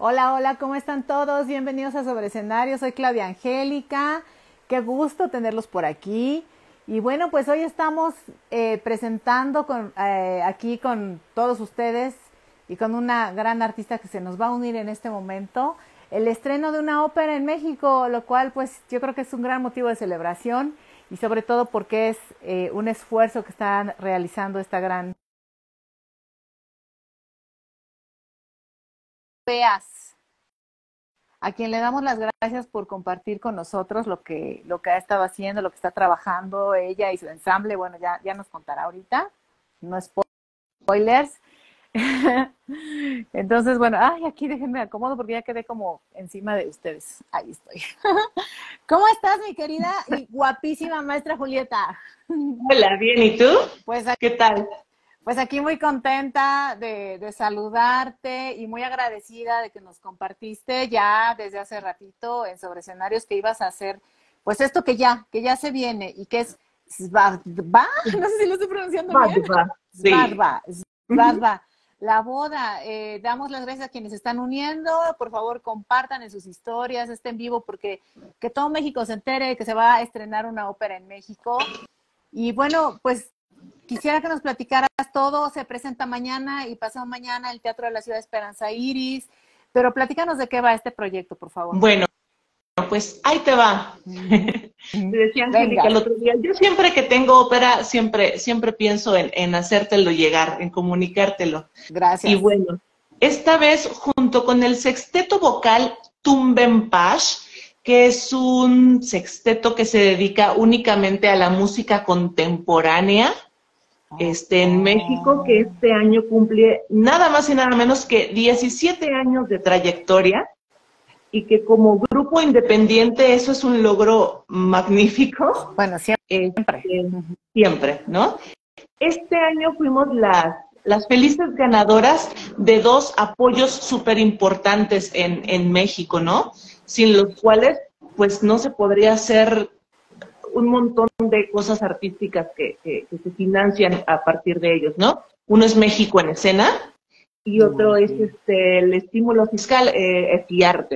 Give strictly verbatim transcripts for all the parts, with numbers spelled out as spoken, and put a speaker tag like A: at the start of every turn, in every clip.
A: Hola, hola, ¿cómo están todos? Bienvenidos a Sobre Escenario, soy Claudia Angélica, qué gusto tenerlos por aquí. Y bueno, pues hoy estamos eh, presentando con, eh, aquí con todos ustedes y con una gran artista que se nos va a unir en este momento, el estreno de una ópera en México, lo cual pues yo creo que es un gran motivo de celebración y sobre todo porque es eh, un esfuerzo que están realizando esta gran... Veas, a quien le damos las gracias por compartir con nosotros lo que, lo que ha estado haciendo, lo que está trabajando ella y su ensamble. Bueno, ya, ya nos contará ahorita, no spoilers. Entonces, bueno, ay, aquí déjenme acomodo porque ya quedé como encima de ustedes. Ahí estoy. ¿Cómo estás, mi querida y guapísima maestra Julieta?
B: Hola, bien, ¿y tú?
A: Pues
B: ¿Qué tal?
A: Pues aquí muy contenta de, de saludarte y muy agradecida de que nos compartiste ya desde hace ratito en Sobre Escenarios que ibas a hacer, pues esto que ya, que ya se viene y que es Svadba, no sé si lo estoy pronunciando bien.
B: Vadva, sí.
A: Svadba,
B: Ujú.
A: Svadba, la boda. Eh, damos las gracias a quienes se están uniendo, por favor compartan en sus historias este en vivo porque que todo México se entere que se va a estrenar una ópera en México. Y bueno, pues quisiera que nos platicaras todo. Se presenta mañana y pasado mañana en el Teatro de la Ciudad de Esperanza Iris. Pero platícanos de qué va este proyecto, por favor.
B: Bueno, pues ahí te va.
A: Mm,
B: Te decía Angélica
A: venga,
B: el otro día, yo siempre que tengo ópera, siempre, siempre pienso en, en hacértelo llegar, en comunicártelo. Y
A: gracias.
B: bueno, esta vez junto con el sexteto vocal Tumbenpash, que es un sexteto que se dedica únicamente a la música contemporánea, este, en México, que
A: Oh,
B: este año cumple nada más y nada menos que diecisiete años de trayectoria y que como grupo independiente eso es un logro magnífico,
A: bueno, siempre.
B: este, siempre, ¿no? Este año fuimos las, las felices ganadoras de dos apoyos súper importantes en, en México, ¿no? Sin los cuales, pues no se podría hacer un montón de cosas artísticas que, que, que se financian a partir de ellos, ¿no? Uno es México en Escena y otro es este el estímulo fiscal, eh, Efiarte.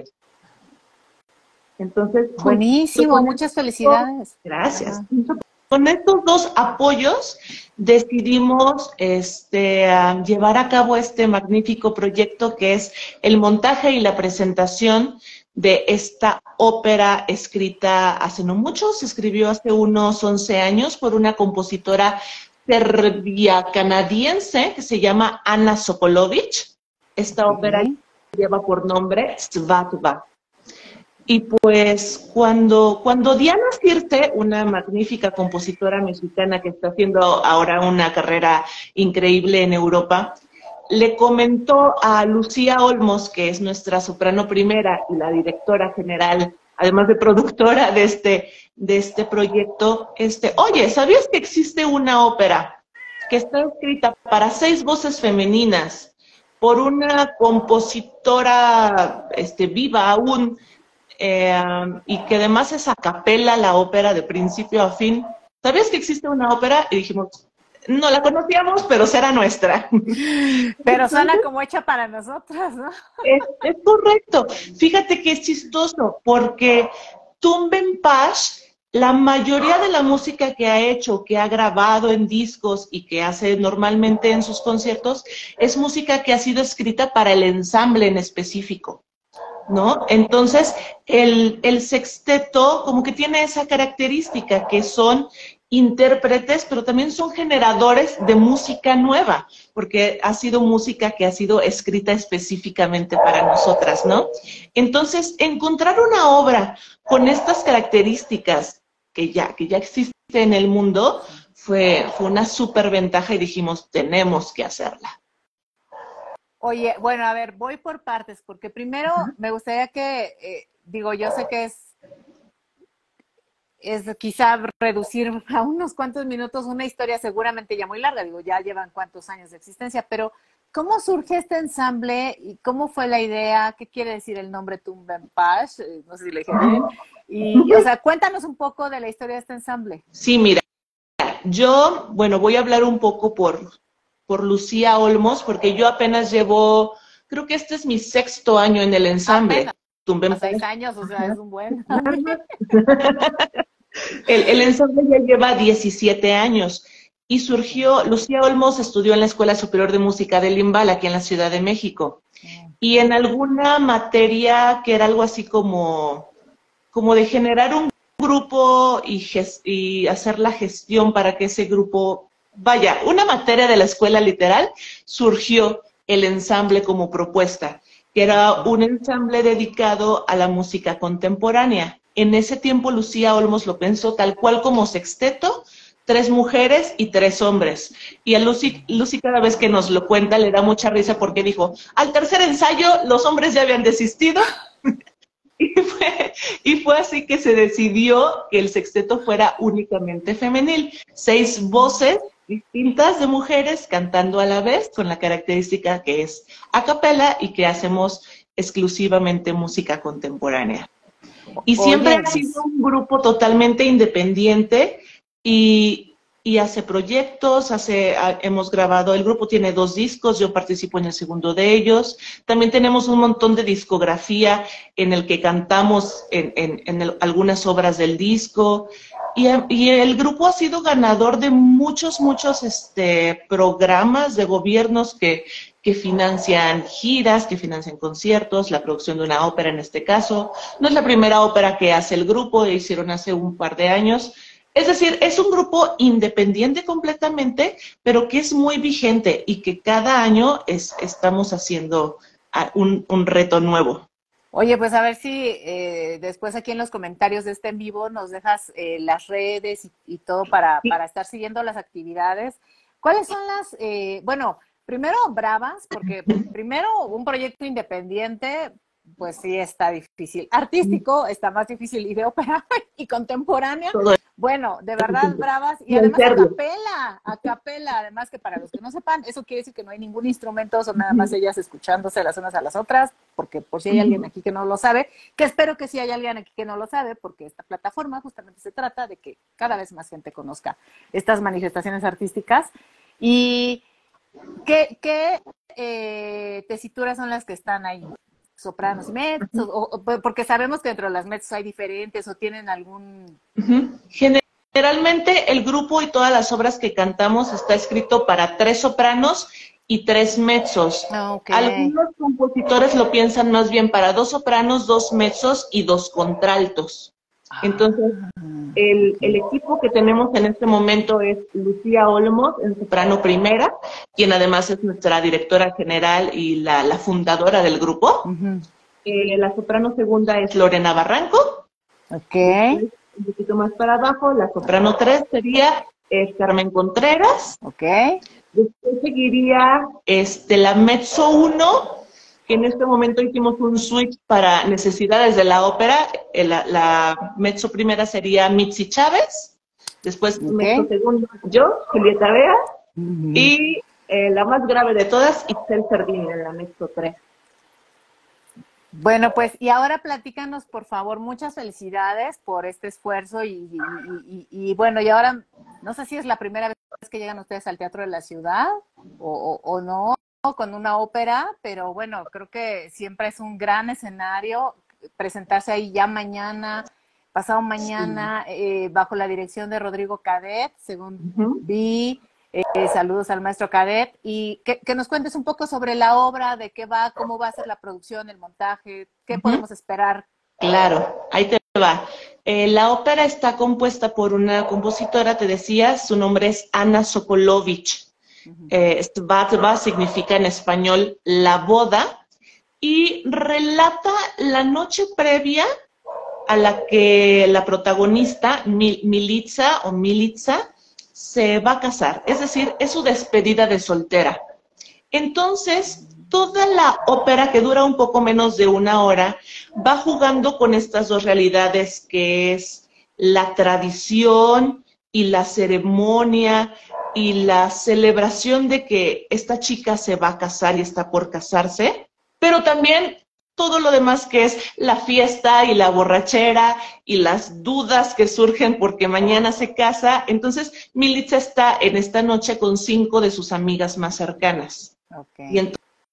B: Entonces, junto
A: Buenísimo,
B: con
A: muchas
B: estos,
A: felicidades.
B: gracias,
A: Ajá.
B: junto con estos dos apoyos decidimos este, uh, llevar a cabo este magnífico proyecto que es el montaje y la presentación de esta ópera escrita hace no mucho, se escribió hace unos once años por una compositora serbia-canadiense que se llama Ana Sokolovic. Esta ópera
A: Okay.
B: lleva por nombre Svadba. Y pues cuando, cuando Diana Circe, una magnífica compositora mexicana que está haciendo ahora una carrera increíble en Europa, le comentó a Lucía Olmos, que es nuestra soprano primera y la directora general, además de productora de este, de este proyecto, este, oye, ¿sabías que existe una ópera que está escrita para seis voces femeninas por una compositora este, viva aún? Eh, y que además es a capela la ópera de principio a fin. ¿Sabías que existe una ópera? Y dijimos, no la conocíamos, pero será nuestra.
A: Pero suena
B: Entonces,
A: como hecha para nosotras, ¿no?
B: es, es correcto. Fíjate que es chistoso, porque Tumben Pash, la mayoría de la música que ha hecho, que ha grabado en discos y que hace normalmente en sus conciertos, es música que ha sido escrita para el ensamble en específico, ¿no? Entonces, el, el sexteto como que tiene esa característica que son intérpretes, pero también son generadores de música nueva, porque ha sido música que ha sido escrita específicamente para nosotras, ¿no? Entonces, encontrar una obra con estas características que ya, que ya existe en el mundo fue, fue una súper ventaja y dijimos, tenemos que hacerla.
A: Oye, bueno, a ver, voy por partes, porque primero me gustaría que, eh, digo, yo sé que es, es quizá reducir a unos cuantos minutos una historia seguramente ya muy larga, digo, ya llevan cuántos años de existencia, pero ¿cómo surge este ensamble y cómo fue la idea? ¿Qué quiere decir el nombre Tumbenpash? Eh, no sé si le dije bien. Y, o sea, cuéntanos un poco de la historia de este ensamble.
B: Sí, mira. Yo, bueno, voy a hablar un poco por, por Lucía Olmos, porque yo apenas llevo, creo que este es mi sexto año en el ensamble.
A: Tumbé a seis años, o sea, es un buen.
B: el, el ensamble ya lleva diecisiete años y surgió, Lucía Olmos estudió en la Escuela Superior de Música del Limbal, aquí en la Ciudad de México. Y en alguna materia que era algo así como, como de generar un grupo y, gest y hacer la gestión para que ese grupo, vaya, una materia de la escuela literal, surgió el ensamble como propuesta, que era un ensamble dedicado a la música contemporánea. En ese tiempo Lucía Olmos lo pensó tal cual como sexteto, tres mujeres y tres hombres. Y a Lucy, Lucy cada vez que nos lo cuenta le da mucha risa porque dijo, al tercer ensayo los hombres ya habían desistido. y, fue, y fue así que se decidió que el sexteto fuera únicamente femenil. Seis voces distintas de mujeres cantando a la vez, con la característica que es a capela y que hacemos exclusivamente música contemporánea. Y siempre Oye, ha sido un grupo totalmente independiente y, y hace proyectos, hace, hemos grabado, el grupo tiene dos discos, yo participo en el segundo de ellos. También tenemos un montón de discografía en el que cantamos en, en, en el, algunas obras del disco. Y, y el grupo ha sido ganador de muchos, muchos este, programas de gobiernos que, que financian giras, que financian conciertos, la producción de una ópera en este caso. No es la primera ópera que hace el grupo, hicieron hace un par de años. Es decir, es un grupo independiente completamente, pero que es muy vigente y que cada año es, estamos haciendo un, un reto nuevo.
A: Oye, pues a ver si eh, después aquí en los comentarios de este en vivo nos dejas eh, las redes y, y todo para, para estar siguiendo las actividades. ¿Cuáles son las, eh, bueno, primero bravas, porque primero un proyecto independiente, pues sí está difícil. Artístico está más difícil, y de ópera y contemporánea. Bueno, de verdad bravas. Y además a capela, a capela, además que para los que no sepan, eso quiere decir que no hay ningún instrumento, son nada más ellas escuchándose las unas a las otras, porque por si hay alguien aquí que no lo sabe, que espero que sí hay alguien aquí que no lo sabe, porque esta plataforma justamente se trata de que cada vez más gente conozca estas manifestaciones artísticas. Y ¿qué, qué eh, tesituras son las que están ahí? Sopranos y mezzos, o, o, porque sabemos que dentro de las mezzos hay diferentes o tienen algún...
B: Uh-huh. Generalmente el grupo y todas las obras que cantamos está escrito para tres sopranos y tres mezzos.
A: Okay.
B: Algunos compositores lo piensan más bien para dos sopranos, dos mezzos y dos contraltos. Entonces, el, el equipo que tenemos en este momento es Lucía Olmos, en soprano primera, quien además es nuestra directora general y la, la fundadora del grupo. Uh-huh. eh, la soprano segunda es Lorena Barranco.
A: Okay.
B: Un poquito más para abajo, la soprano tres sería eh, Carmen Contreras.
A: Okay.
B: Después seguiría este, la mezzo uno, que en este momento hicimos un switch para necesidades de la ópera. La, la mezzo primera sería Mitzi Chávez, después okay. mezzo segundo yo, Julieta Bea, uh-huh. y eh, la más grave de todas, Itzel Sardín, en la mezzo tres.
A: Bueno, pues, y ahora platícanos, por favor, muchas felicidades por este esfuerzo y, y, y, y, y bueno, y ahora, no sé si es la primera vez que llegan ustedes al Teatro de la Ciudad o, o, o no, con una ópera, pero bueno, creo que siempre es un gran escenario presentarse ahí ya mañana, pasado mañana, sí. eh, bajo la dirección de Rodrigo Cadet, según uh-huh. vi. Eh, saludos al maestro Cadet, y que, que nos cuentes un poco sobre la obra, de qué va, cómo va a ser la producción, el montaje, qué uh-huh. podemos esperar.
B: Claro, ahí te va. Eh, la ópera está compuesta por una compositora, te decía, su nombre es Ana Sokolovich. Uh-huh. eh, Svatba significa en español la boda, y relata la noche previa a la que la protagonista, Mil Militza o Militza, se va a casar, es decir, es su despedida de soltera. Entonces, toda la ópera, que dura un poco menos de una hora, va jugando con estas dos realidades, que es la tradición y la ceremonia y la celebración de que esta chica se va a casar y está por casarse, pero también todo lo demás, que es la fiesta y la borrachera y las dudas que surgen porque mañana se casa. Entonces, Militza está en esta noche con cinco de sus amigas más cercanas.
A: Okay.
B: Y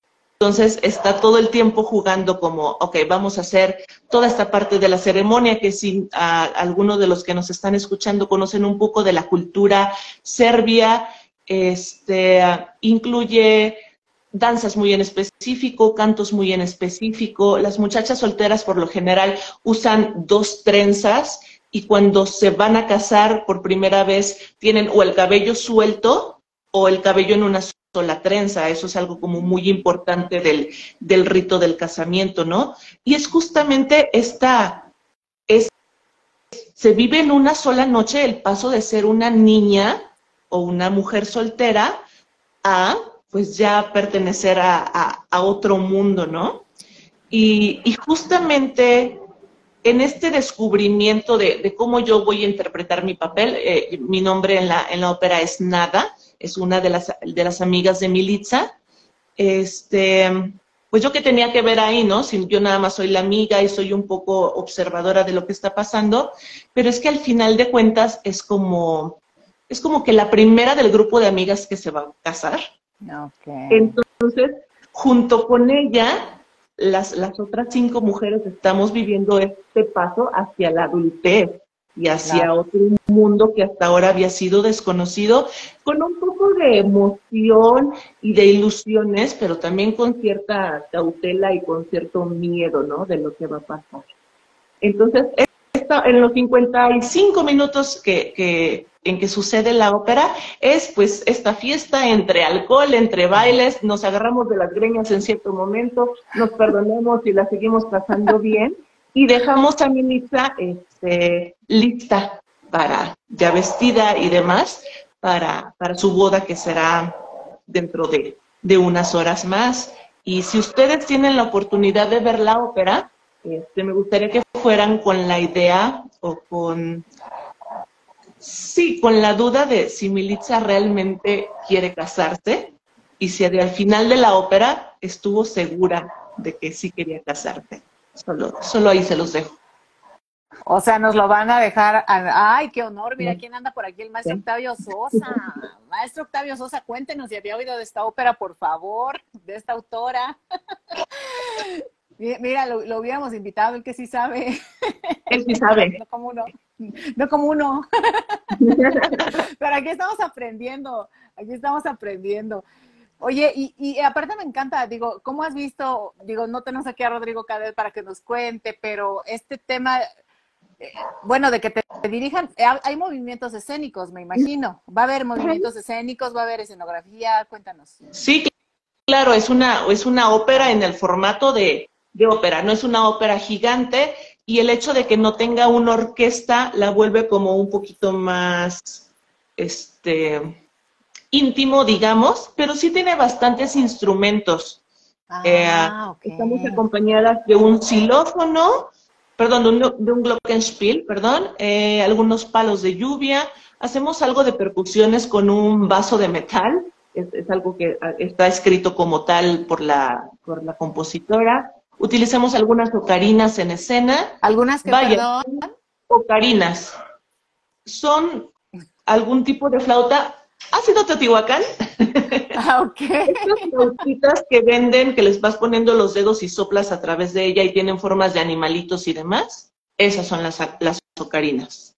B: Entonces está todo el tiempo jugando como, ok, vamos a hacer toda esta parte de la ceremonia, que si a, algunos de los que nos están escuchando conocen un poco de la cultura serbia, este, incluye danzas muy en específico, cantos muy en específico. Las muchachas solteras por lo general usan dos trenzas y cuando se van a casar por primera vez tienen o el cabello suelto o el cabello en una sola trenza. Eso es algo como muy importante del, del rito del casamiento, ¿no? Y es justamente esta, es, se vive en una sola noche el paso de ser una niña o una mujer soltera a, pues ya pertenecer a, a, a otro mundo, ¿no? Y, y justamente en este descubrimiento de, de cómo yo voy a interpretar mi papel, eh, mi nombre en la, en la ópera es Nada, es una de las, de las amigas de Milica. Este, pues yo que tenía que ver ahí, ¿no? Si yo nada más soy la amiga y soy un poco observadora de lo que está pasando, pero es que al final de cuentas es como, es como que la primera del grupo de amigas que se va a casar.
A: Okay.
B: Entonces, junto con ella, las, las otras cinco mujeres estamos viviendo este paso hacia la adultez y hacia claro. otro mundo que hasta ahora había sido desconocido, con un poco de emoción y de ilusiones, pero también con cierta cautela y con cierto miedo, ¿no?, de lo que va a pasar. Entonces, esta, en los cincuenta y cinco minutos que, que, en que sucede la ópera, es pues esta fiesta entre alcohol, entre bailes, nos agarramos de las greñas en cierto momento, nos perdonamos y la seguimos pasando bien, y dejamos a Milica este, lista para, ya vestida y demás, para, para su boda que será dentro de, de unas horas más. Y si ustedes tienen la oportunidad de ver la ópera, este, me gustaría que fueran con la idea o con, sí, con la duda de si Milica realmente quiere casarse y si al final de la ópera estuvo segura de que sí quería casarse. Solo, solo ahí se los dejo.
A: O sea, nos lo van a dejar. A... ¡Ay, qué honor! Mira quién anda por aquí, el maestro Octavio Sosa. Maestro Octavio Sosa, cuéntenos si había oído de esta ópera, por favor, de esta autora. Mira, lo, lo hubiéramos invitado, el que sí sabe.
B: Él sí sabe.
A: No como uno. No como uno. Pero aquí estamos aprendiendo. Aquí estamos aprendiendo. Oye, y, y aparte me encanta, digo, ¿cómo has visto? Digo, no tenemos aquí a Rodrigo Cadel para que nos cuente, pero este tema, eh, bueno, de que te, te dirijan, eh, hay movimientos escénicos, me imagino. ¿Va a haber movimientos escénicos? ¿Va a haber escenografía? Cuéntanos.
B: Sí, claro, es una, es una ópera en el formato de, de ópera, no es una ópera gigante, y el hecho de que no tenga una orquesta la vuelve como un poquito más, este... íntimo, digamos, pero sí tiene bastantes instrumentos. Ah, eh, okay. Estamos acompañadas de un xilófono, perdón, de un, de un glockenspiel, perdón, eh, algunos palos de lluvia. Hacemos algo de percusiones con un vaso de metal, es, es algo que está escrito como tal por la, por la compositora. Utilizamos algunas ocarinas en escena.
A: ¿Algunas que,
B: Vaya,
A: perdón?
B: Ocarinas. Son algún tipo de flauta. ¿Has ido a Teotihuacán?
A: Ah, ok.
B: Estas flautitas que venden, que les vas poniendo los dedos y soplas a través de ella y tienen formas de animalitos y demás, esas son las, las ocarinas.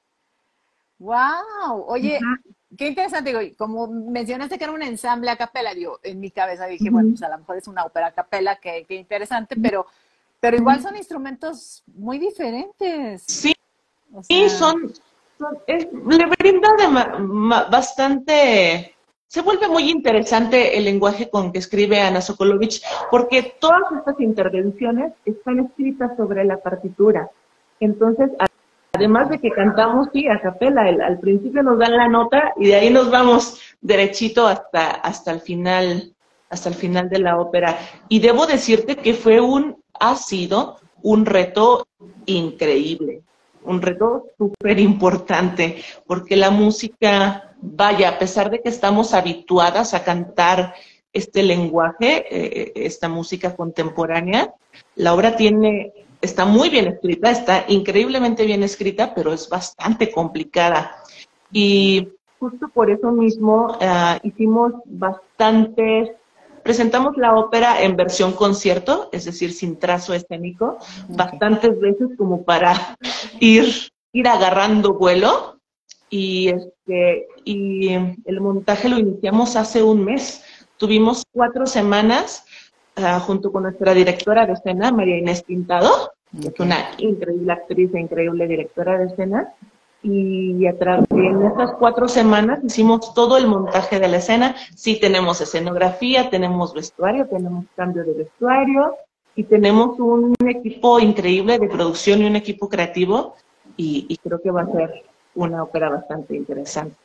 A: ¡Wow! Oye, uh-huh. Qué interesante. Digo, como mencionaste que era un ensamble a capela, digo, en mi cabeza dije, uh-huh. bueno, pues a lo mejor es una ópera a capela, que, que interesante, uh-huh. pero, pero igual son instrumentos muy diferentes.
B: Sí, o sea... sí son... Es, le brinda de ma, ma, bastante, se vuelve muy interesante el lenguaje con que escribe Ana Sokolovic, porque todas estas intervenciones están escritas sobre la partitura. Entonces, además de que cantamos, sí, a capela, el, al principio nos dan la nota y de ahí nos vamos derechito hasta, hasta el final, hasta el final de la ópera. Y debo decirte que fue un, ha sido un reto increíble. Un reto súper importante, porque la música, vaya, a pesar de que estamos habituadas a cantar este lenguaje, eh, esta música contemporánea, la obra tiene, está muy bien escrita, está increíblemente bien escrita, pero es bastante complicada. Y justo por eso mismo uh, hicimos bastantes presentamos la ópera en versión concierto, es decir, sin trazo escénico, okay. bastantes veces como para ir, ir agarrando vuelo. Y, este, y el montaje lo iniciamos hace un mes. Tuvimos cuatro semanas uh, junto con nuestra directora de escena, María Inés Pintado, que okay. es una increíble actriz e increíble directora de escena. Y a través de estas cuatro semanas hicimos todo el montaje de la escena. Sí tenemos escenografía, tenemos vestuario, tenemos cambio de vestuario y tenemos un equipo increíble de producción y un equipo creativo y, y creo que va a ser una ópera bastante interesante.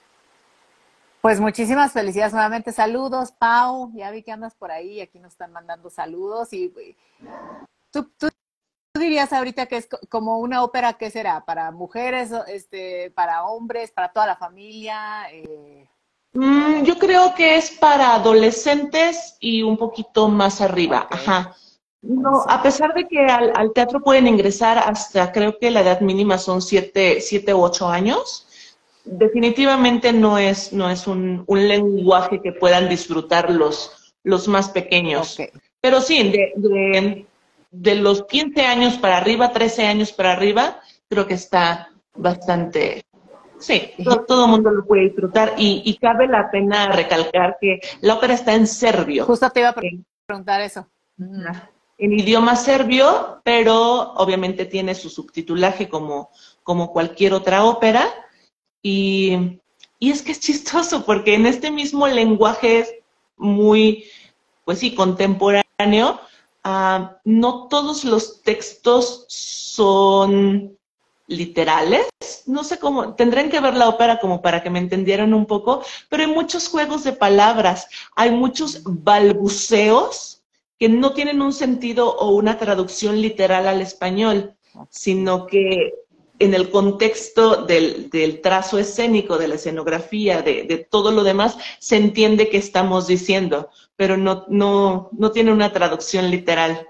A: Pues muchísimas felicidades nuevamente. Saludos, Pau. Ya vi que andas por ahí. Aquí nos están mandando saludos. Y tú, tú, tú dirías ahorita que es como una ópera, ¿qué será? ¿Para mujeres, este, para hombres, para toda la familia? Eh...
B: Mm, yo creo que es para adolescentes y un poquito más arriba. Okay. Ajá. No, a pesar de que al, al teatro pueden ingresar hasta, creo que la edad mínima son siete, siete u ocho años, definitivamente no es, no es un, un lenguaje que puedan disfrutar los, los más pequeños. Okay. Pero sí, de, de, de los quince años para arriba, trece años para arriba, creo que está bastante... Sí, todo, todo el mundo lo puede disfrutar y, y cabe la pena recalcar que la ópera está en serbio.
A: Justo te iba a pre preguntar eso. Mm.
B: En idioma serbio, pero obviamente tiene su subtitulaje como, como cualquier otra ópera. Y, y es que es chistoso, porque en este mismo lenguaje muy, pues sí, contemporáneo, uh, no todos los textos son literales. No sé cómo, tendrán que ver la ópera como para que me entendieran un poco, pero hay muchos juegos de palabras, hay muchos balbuceos que no tienen un sentido o una traducción literal al español, sino que en el contexto del, del trazo escénico, de la escenografía, de, de todo lo demás, se entiende qué estamos diciendo, pero no, no, no tiene una traducción literal.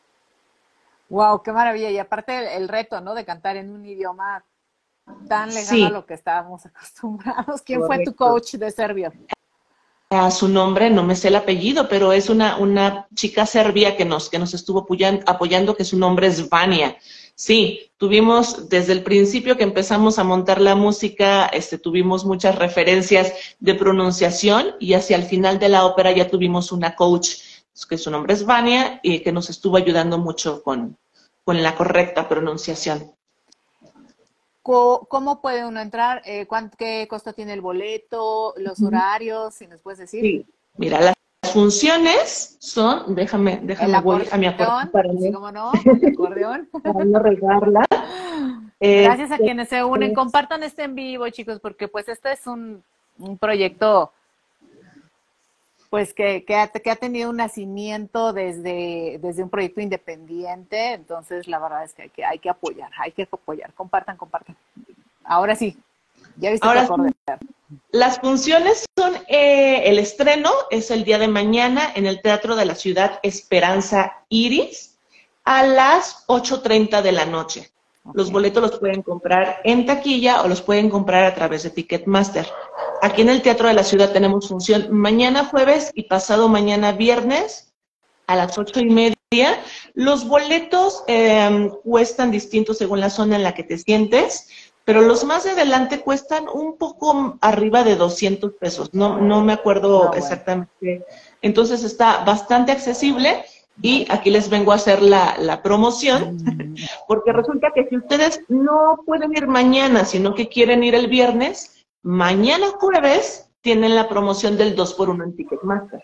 A: Wow, qué maravilla. Y aparte el, el reto, ¿no? De cantar en un idioma tan lejano sí. a lo que estábamos acostumbrados. ¿Quién Correcto. fue tu coach de serbio?
B: A su nombre, no me sé el apellido, pero es una, una chica serbia que nos, que nos estuvo apoyando, apoyando, que su nombre es Vania. Sí, tuvimos desde el principio que empezamos a montar la música, este, tuvimos muchas referencias de pronunciación y hacia el final de la ópera ya tuvimos una coach, que su nombre es Vania, y que nos estuvo ayudando mucho con, con la correcta pronunciación.
A: ¿Cómo puede uno entrar? Eh, ¿Qué costo tiene el boleto? ¿Los horarios? Si nos puedes decir.
B: Sí, mira, las funciones son, déjame, déjame voy a mi acordeón para
A: no, sí, cómo no, el acordeón.
B: Para no regarla.
A: Gracias a quienes se unen. Compartan este en vivo, chicos, porque pues este es un, un proyecto pues que, que, ha, que ha tenido un nacimiento desde, desde un proyecto independiente, entonces la verdad es que hay que, hay que apoyar, hay que apoyar, compartan, compartan. Ahora sí, ya viste
B: Ahora
A: tu acordeón.
B: Las funciones son, eh, el estreno es el día de mañana en el Teatro de la Ciudad Esperanza Iris a las ocho treinta de la noche. Okay. Los boletos los pueden comprar en taquilla o los pueden comprar a través de Ticketmaster. Aquí en el Teatro de la Ciudad tenemos función mañana jueves y pasado mañana viernes a las ocho y media. Los boletos eh, cuestan distintos según la zona en la que te sientes, pero los más de adelante cuestan un poco arriba de doscientos pesos. No, no me acuerdo no, bueno. exactamente. Entonces está bastante accesible. Y aquí les vengo a hacer la, la promoción, porque resulta que si ustedes no pueden ir mañana, sino que quieren ir el viernes, mañana jueves tienen la promoción del dos por uno en Ticketmaster.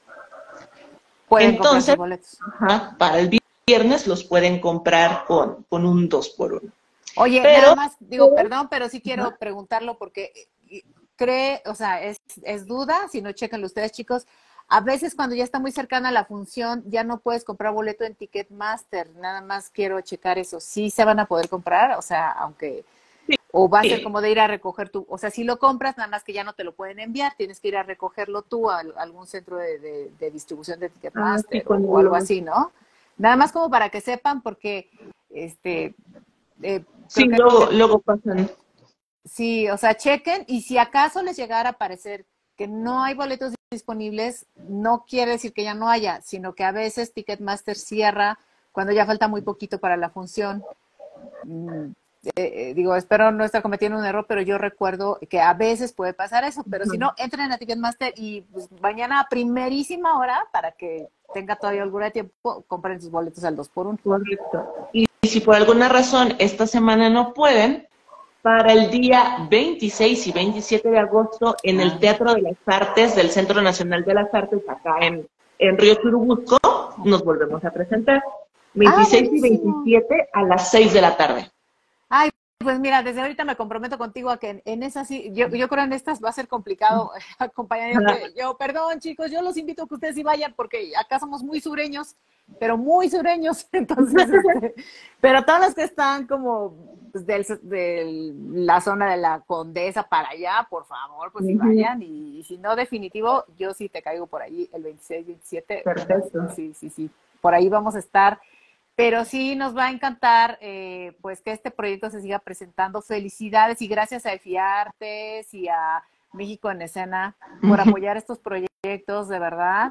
A: Pueden
B: Entonces,
A: boletos.
B: Ajá, para el viernes los pueden comprar con, con un dos por uno.
A: Oye, pero, nada más, digo, perdón, pero sí quiero ajá. preguntarlo porque cree, o sea, es, es duda, si no, chéquenlo ustedes, chicos. A veces cuando ya está muy cercana la función, ya no puedes comprar boleto en Ticketmaster. Nada más quiero checar eso. ¿Sí se van a poder comprar? O sea, aunque... Sí, o va a ser sí. como de ir a recoger tu... O sea, si lo compras, nada más que ya no te lo pueden enviar. Tienes que ir a recogerlo tú a, a algún centro de, de, de distribución de Ticketmaster ah, sí, o, o algo así, ¿no? Nada más como para que sepan, porque... este eh,
B: Sí, luego, luego pasan.
A: Sí, o sea, chequen. Y si acaso les llegara a aparecer que no hay boletos disponibles no quiere decir que ya no haya, sino que a veces Ticketmaster cierra cuando ya falta muy poquito para la función. Mm, eh, eh, digo, espero no estar cometiendo un error, pero yo recuerdo que a veces puede pasar eso, pero si no, entren a Ticketmaster y pues, mañana a primerísima hora, para que tenga todavía alguna tiempo, compren sus boletos al dos por uno.
B: Correcto. Y si por alguna razón esta semana no pueden, para el día veintiséis y veintisiete de agosto en el Teatro de las Artes del Centro Nacional de las Artes, acá en, en Río Churubusco, nos volvemos a presentar. veintiséis
A: Ah,
B: y veintisiete a las seis de la tarde.
A: Ay, pues mira, desde ahorita me comprometo contigo a que en, en esas sí, yo, yo creo en estas va a ser complicado acompañar. Yo, perdón chicos, yo los invito a que ustedes sí vayan porque acá somos muy sureños, pero muy sureños, entonces, este, pero todos los que están como pues, del, de la zona de la Condesa para allá, por favor, pues sí vayan, y, y si no, definitivo, yo sí te caigo por allí el veintiséis, veintisiete.
B: Perfecto.
A: Sí, sí, sí, por ahí vamos a estar. Pero sí nos va a encantar eh, pues que este proyecto se siga presentando. Felicidades y gracias a EFIARTES y a México en Escena por apoyar estos proyectos, de verdad.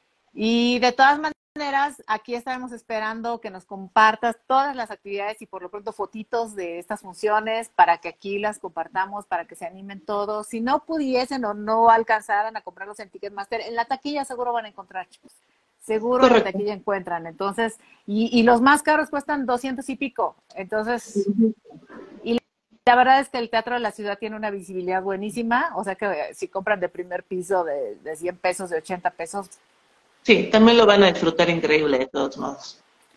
A: Y de todas maneras, aquí estaremos esperando que nos compartas todas las actividades y por lo pronto fotitos de estas funciones para que aquí las compartamos, para que se animen todos. Si no pudiesen o no alcanzaran a comprarlos en Ticketmaster, en la taquilla seguro van a encontrar, chicos. Seguro en la taquilla encuentran. Entonces, y, y los más caros cuestan doscientos y pico. Entonces, uh-huh. Y la verdad es que el Teatro de la Ciudad tiene una visibilidad buenísima. O sea que si compran de primer piso de, de cien pesos, de ochenta pesos.
B: Sí, también lo van a disfrutar increíble de todos modos.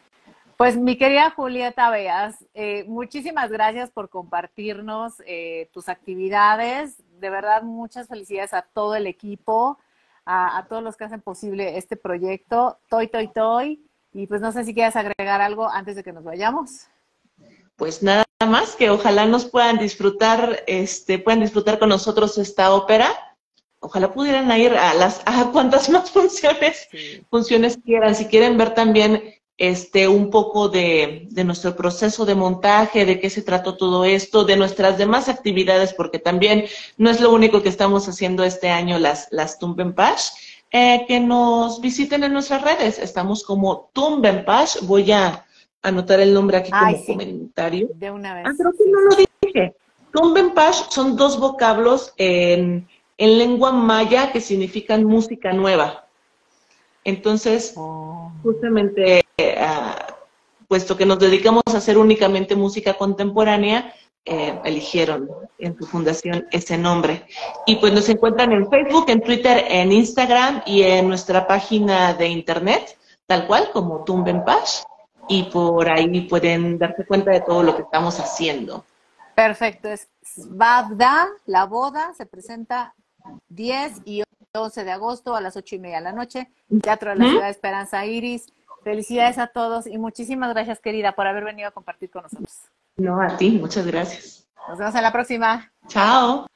A: Pues mi querida Julieta Beas, eh, muchísimas gracias por compartirnos eh, tus actividades. De verdad, muchas felicidades a todo el equipo. A, a todos los que hacen posible este proyecto, Toy, Toy, Toy, y pues no sé si quieras agregar algo antes de que nos vayamos.
B: Pues nada más, que ojalá nos puedan disfrutar, este, puedan disfrutar con nosotros esta ópera. Ojalá pudieran ir a las, a cuantas más funciones, sí. funciones quieran. Si quieren ver también este, un poco de, de nuestro proceso de montaje, de qué se trató todo esto, de nuestras demás actividades, porque también no es lo único que estamos haciendo este año las, las Tumbenpash, eh, que nos visiten en nuestras redes. Estamos como Tumbenpash. Voy a anotar el nombre aquí como Ay, sí. comentario.
A: De una vez.
B: Ah, creo que sí, no lo dije. Tumbenpash son dos vocablos en, en lengua maya que significan música nueva. Entonces, oh. justamente, uh, puesto que nos dedicamos a hacer únicamente música contemporánea, eh, eligieron en su fundación ese nombre. Y pues nos encuentran en Facebook, en Twitter, en Instagram y en nuestra página de internet, tal cual, como Tumbenpash, y por ahí pueden darse cuenta de todo lo que estamos haciendo.
A: Perfecto, es Svadda, la boda, se presenta diez y once de agosto a las ocho y media de la noche, Teatro de la ¿Mm? Ciudad de Esperanza Iris. Felicidades a todos y muchísimas gracias, querida, por haber venido a compartir con nosotros.
B: No, a ti, muchas gracias.
A: Nos vemos en la próxima.
B: Chao.